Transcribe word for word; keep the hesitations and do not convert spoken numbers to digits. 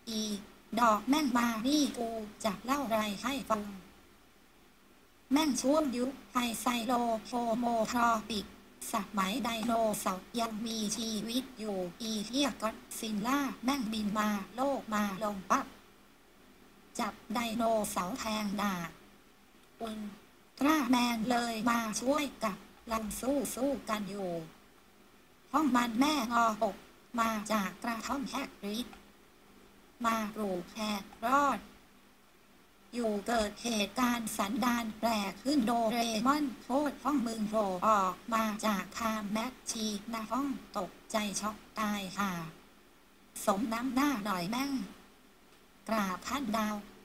อีดอกแม่งมานี่กูจะเล่าไรให้ฟังแม่งช่วงยุคไฮไซโลโฟโมทรอปิกสมัยไดโนเสาร์ยังมีชีวิตอยู่อีเทียก็อดซิลล่าแม่งบินมาโลกมาลงปั๊บจับไดโนเสาร์แทงดาบอุลตร้าแมนเลยมาช่วยกับลังสู้สู้กันอยู่ห้องมันแม่งออกมาจากกระท่อมแฮกริดมาปลูกแฮกรอดอยู่เกิดเหตุการณ์สันดานแปลกขึ้นโดเรมอนโคตรห้องมึงโผล่ออกมาจากคามแม็กชีนะห้องตกใจช็อกตายค่ะสมน้ำหน้าหน่อยแม่งกราบท่านดาว